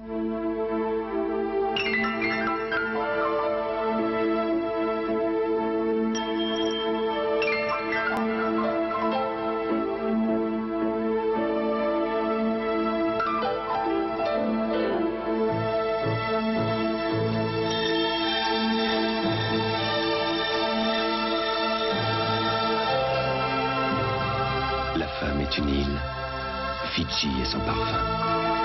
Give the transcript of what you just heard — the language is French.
La femme est une île, Fidji est son parfum.